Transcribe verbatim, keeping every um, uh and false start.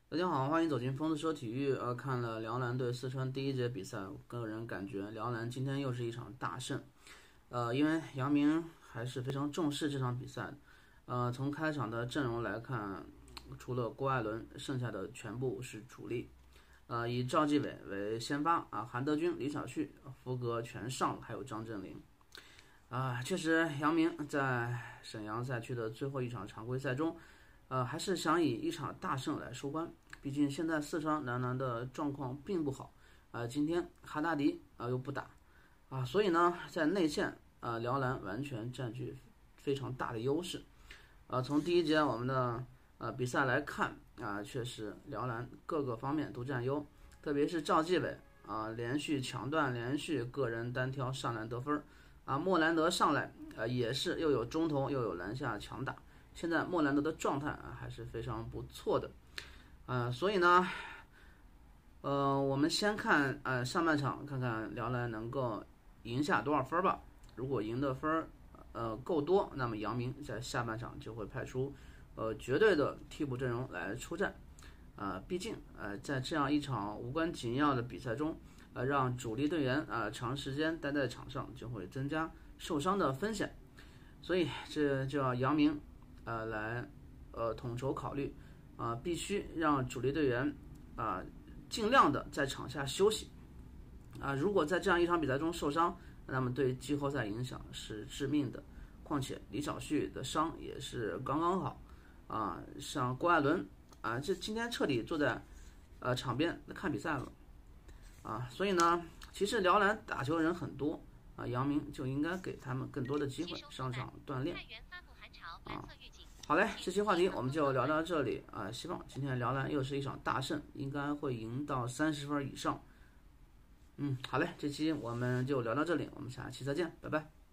大家好，欢迎走进疯子说体育。呃，看了辽南对四川第一节比赛，我个人感觉辽南今天又是一场大胜。呃，因为姚明还是非常重视这场比赛的。呃，从开场的阵容来看，除了郭艾伦，剩下的全部是主力。呃，以赵继伟为先发啊，韩德君、李晓旭、福格全上了，还有张镇麟。啊，确实，姚明在沈阳赛区的最后一场常规赛中，呃，还是想以一场大胜来收官。毕竟现在四川男篮的状况并不好，啊、呃，今天哈达迪啊、呃、又不打，啊，所以呢，在内线啊、呃，辽篮完全占据非常大的优势。啊，从第一节我们的呃比赛来看啊，确实辽篮各个方面都占优，特别是赵继伟啊，连续抢断，连续个人单挑上篮得分。啊，莫兰德上来，呃，也是又有中投又有篮下强打。现在莫兰德的状态啊还是非常不错的，啊、呃，所以呢，呃，我们先看呃上半场，看看辽篮能够赢下多少分吧。如果赢的分呃够多，那么姚明在下半场就会派出呃绝对的替补阵容来出战。啊、呃，毕竟呃在这样一场无关紧要的比赛中，呃让主力队员啊、呃、长时间待在场上，就会增加受伤的风险。所以这就要姚明呃来呃统筹考虑啊、呃，必须让主力队员啊、呃、尽量的在场下休息啊、呃。如果在这样一场比赛中受伤，那么对季后赛影响是致命的。况且李晓旭的伤也是刚刚好啊、呃，像郭艾伦啊，这今天彻底坐在呃场边看比赛了啊。所以呢，其实辽篮打球人很多。啊，姚明就应该给他们更多的机会上场锻炼啊。好嘞，这期话题我们就聊到这里啊。希望今天辽篮又是一场大胜，应该会赢到三十分以上。嗯，好嘞，这期我们就聊到这里，我们下期再见，拜拜。